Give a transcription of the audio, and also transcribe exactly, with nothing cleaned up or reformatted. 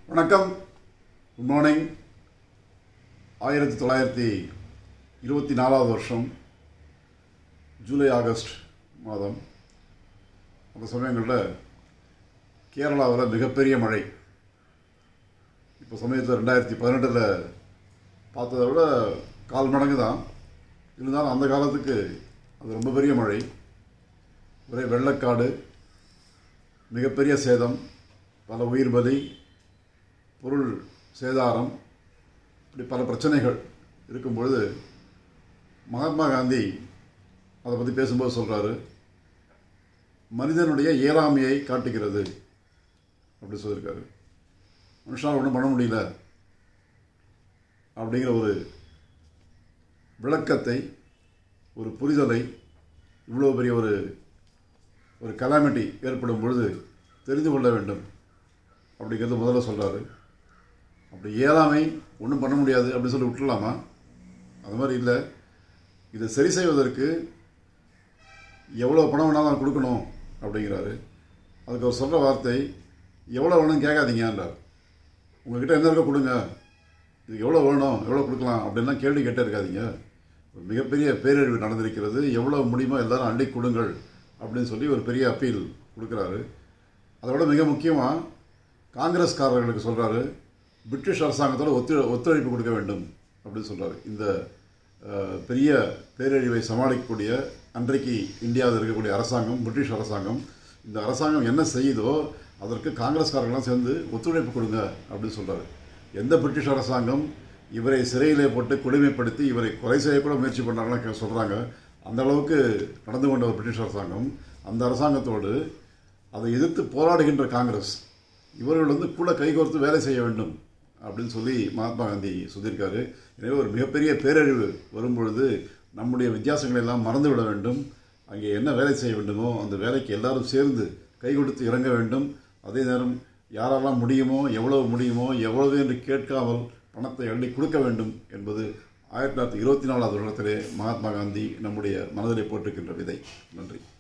வணக்கம், good morning. ஆயிரத்தி தொள்ளாயிரத்தி இருபத்தி நாலாவது வருஷம் ஜூலை ஆகஸ்ட் மாதம் அந்த சமயங்களில் கேரளாவில் மிகப்பெரிய மழை. இப்போ சமயத்தில் ரெண்டாயிரத்தி பதினெட்டில் பார்த்ததை விட கால் மடங்கு தான். இருந்தாலும் அந்த காலத்துக்கு அது ரொம்ப பெரிய மழை. ஒரே வெள்ளக்காடு, மிகப்பெரிய சேதம், பல உயிர் பலி, பொருள் சேதாரம், இப்படி பல பிரச்சனைகள் இருக்கும்பொழுது மகாத்மா காந்தி அதை பற்றி பேசும்போது சொல்கிறாரு, மனிதனுடைய இயலாமையை காட்டுகிறது அப்படி சொல்லியிருக்காரு. மனுஷனால் ஒன்றும் பண்ண முடியல அப்படிங்கிற ஒரு விளக்கத்தை, ஒரு புரிதலை, இவ்வளோ பெரிய ஒரு ஒரு கலாமிட்டி ஏற்படும் பொழுது தெரிந்து கொள்ள வேண்டும் அப்படிங்கிறது முதல்ல சொல்கிறாரு. அப்படி இயலாமை ஒன்றும் பண்ண முடியாது அப்படின்னு சொல்லி விட்டுடலாமா? அது மாதிரி இல்லை. இதை சரி செய்வதற்கு எவ்வளோ பணம் வேணாலும் கொடுக்கணும் அப்படிங்கிறாரு. அதுக்கு அவர் சொல்கிற வார்த்தை, எவ்வளோ வேணும்னு கேட்காதீங்கன்றார். உங்கள்கிட்ட என்ன இருக்க கொடுங்க, இது எவ்வளோ வேணும், எவ்வளோ கொடுக்கலாம் அப்படின்லாம் கேள்வி கேட்டே இருக்காதீங்க. மிகப்பெரிய பேரழிவு நடந்திருக்கிறது, எவ்வளோ முடியுமோ எல்லாரும் அள்ளி கொடுங்கள் அப்படின்னு சொல்லி ஒரு பெரிய அப்பீல் கொடுக்குறாரு. அதை விட மிக முக்கியமாக காங்கிரஸ்காரர்களுக்கு சொல்கிறாரு, பிரிட்டிஷ் அரசாங்கத்தோட ஒத்து ஒத்துழைப்பு கொடுக்க வேண்டும் அப்படின்னு சொல்கிறாரு. இந்த பெரிய பேரழிவை சமாளிக்கக்கூடிய அன்றைக்கு இந்தியாவில் இருக்கக்கூடிய அரசாங்கம், பிரிட்டிஷ் அரசாங்கம், இந்த அரசாங்கம் என்ன செய்யுதோ அதற்கு காங்கிரஸ்காரர்கள்லாம் சேர்ந்து ஒத்துழைப்பு கொடுங்க அப்படின்னு சொல்கிறாரு. எந்த பிரிட்டிஷ் அரசாங்கம் இவரை சிறையிலே போட்டு கொடுமைப்படுத்தி இவரை கொலை செய்யக்கூட முயற்சி பண்ணாங்கன்னு சொல்கிறாங்க. அந்த அளவுக்கு நடந்து கொண்ட ஒரு பிரிட்டிஷ் அரசாங்கம், அந்த அரசாங்கத்தோடு அதை எதிர்த்து போராடுகின்ற காங்கிரஸ், இவர்கள் வந்து கூட கைகோர்த்து வேலை செய்ய வேண்டும் அப்படின்னு சொல்லி மகாத்மா காந்தி சொல்லியிருக்காரு. எனவே ஒரு மிகப்பெரிய பேரழிவு வரும்பொழுது நம்முடைய வித்தியாசங்களை எல்லாம் மறந்துவிட வேண்டும். அங்கே என்ன வேலை செய்ய வேண்டுமோ அந்த வேலைக்கு எல்லாரும் சேர்ந்து கை கொடுத்து இறங்க வேண்டும். அதே நேரம் யாரெல்லாம் முடியுமோ, எவ்வளவு முடியுமோ, எவ்வளவு என்று கேட்காமல் பணத்தை அள்ளி கொடுக்க வேண்டும் என்பது ஆயிரத்தி தொள்ளாயிரத்தி இருபத்தி நாலாவது வருடத்திலே மகாத்மா காந்தி நம்முடைய மனதிலே போட்டிருக்கின்ற விதை. நன்றி.